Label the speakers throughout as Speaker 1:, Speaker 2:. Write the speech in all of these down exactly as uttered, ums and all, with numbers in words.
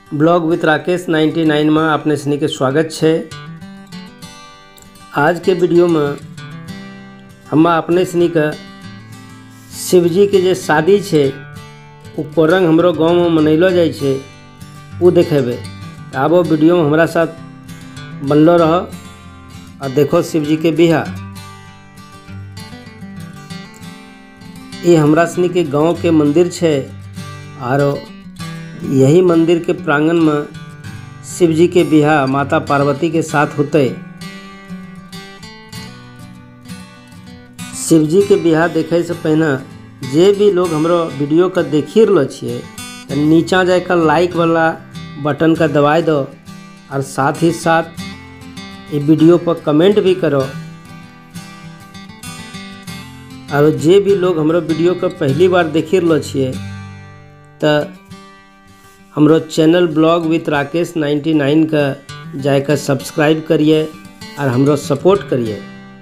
Speaker 1: Blog with Rakesh ninety nine में आपने सनी के स्वागत है। आज के वीडियो में हम अपने सनी का शिवजी के जे शादी है वो रंग हमरो गाँव में मनैलो जाए छे वो देखेबे। आब वीडियो में हमारा साथ बनलो रहो और देखो शिवजी के बियाह। ये हमरा सनी के गांव के मंदिर है और यही मंदिर के प्रांगण में शिवजी के बियाह माता पार्वती के साथ होते। शिवजी के बियाह देखे से पहले जे भी लोग हमरो वीडियो का देखी रहल छे तो नीचा जाकर लाइक वाला बटन का दबाई दो और साथ ही साथ ये वीडियो पर कमेंट भी करो। और जे भी लोग हमरो वीडियो का पहली बार देखी रहल छे तो हमरो channel blog with Rakesh ninety nine का जाकर सब्सक्राइब करिए और हमरो सपोर्ट करिए।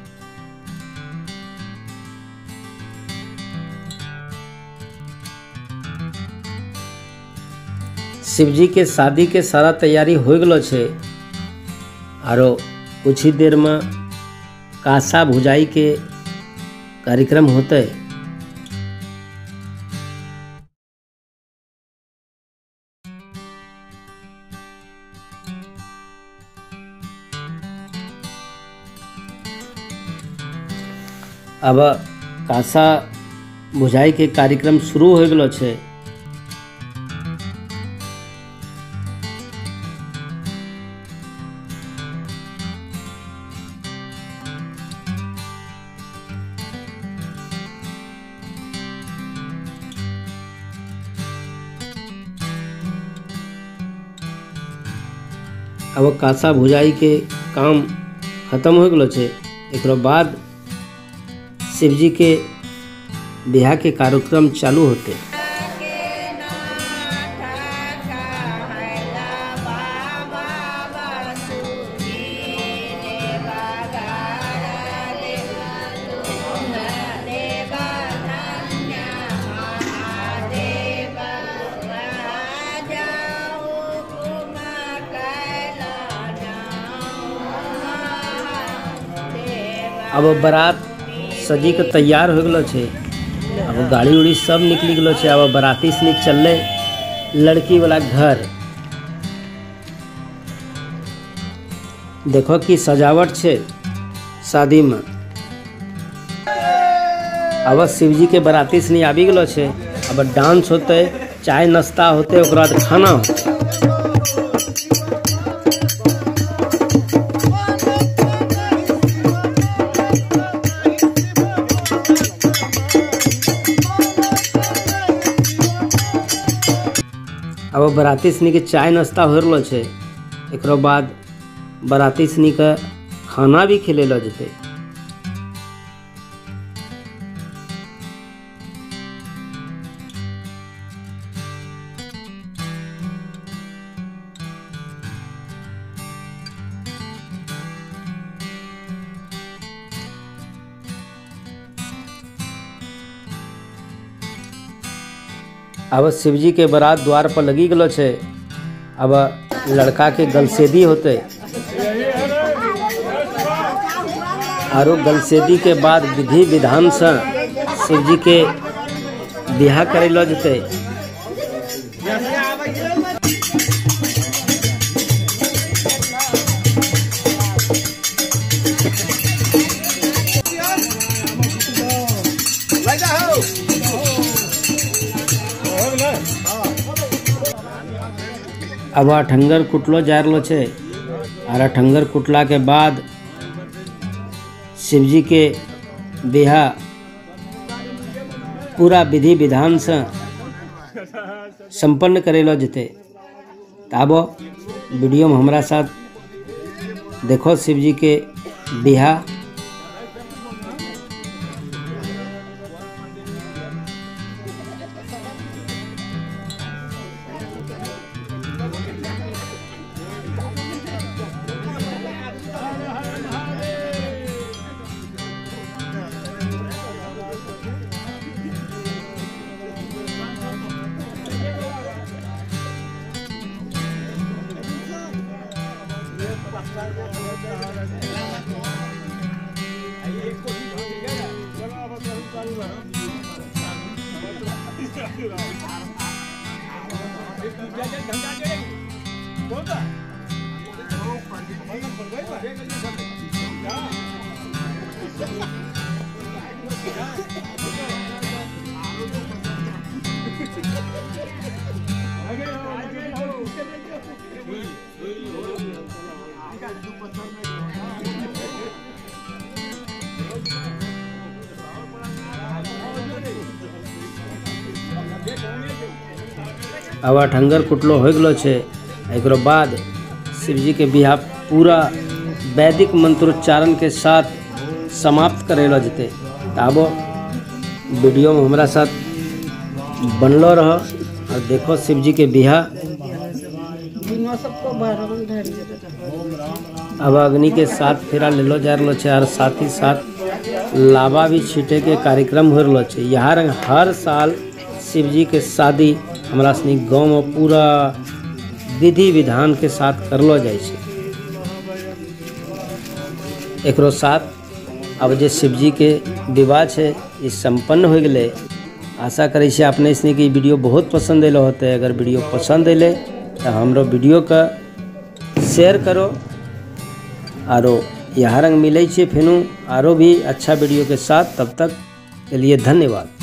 Speaker 1: शिवजी के शादी के सारा तैयारी हो गलो छे और कुछ ही देर में कासा भुजाई के कार्यक्रम होते। अब कासा भुजाई के कार्यक्रम शुरू हो गलो छे। अब कासा भुजाई के काम खत्म हो गलो छे। एक बाद शिवजी के बियाह के कार्यक्रम चालू होते। अब बारात सजी के तैयार हो गलो छे। अब गाड़ी उड़ी सब निकली गलो छे। अब बाराती से चलले लड़की वाला घर। देखो कि सजावट छे शादी में। अब शिवजी के बाराती से आबी गलो छे। अब डांस होते, चाय नाश्ता होते, ओकर बाद खाना होते। अब बाराती सनी के चाय नाश्ता हो रहा है। एक बाद बाराती सनी का खाना भी खिलेलो जते। अब शिवजी के बारात द्वार पर लगी गलो छे। अब लड़का के गलसेदी होते और गलसेदी के बाद विधि विधान से शिवजी के बियाह करेलो जते। अब अठंगर कुटलो जा रहा है और अठंगर कुटला के बाद शिवजी के बियाह पूरा विधि विधान से संपन्न करेलो जते। तब वीडियो में हमारा साथ देखो शिवजी के बियाह। अब अठंगर कुटलो हो गलो छे। एकरो बाद शिवजी के बिहा पूरा वैदिक मंत्रोच्चारण के साथ समाप्त करेलो जते। अब वीडियो में हमारा साथ बनलो रहो और देखो शिवजी के बिहा। अब अग्नि के साथ फेरा ले लो जा रहा है और साथ ही साथ लावा भी छीटे के कार्यक्रम हो रहा है। यहाँ रंग हर साल शिवजी के शादी हमारा सनी गाँव में पूरा विधि विधान के साथ करलो जाए छे। एकरो साथ अब जे शिवजी के विवाह है ये संपन्न हो गए। आशा करे छे अपने सनी की वीडियो बहुत पसंद अलो होते। अगर वीडियो पसंद अले तो हमरो वीडियो का शेयर करो। आरो यहाँ रंग मिले छे फेनू आरो भी अच्छा वीडियो के साथ। तब तक के लिए धन्यवाद।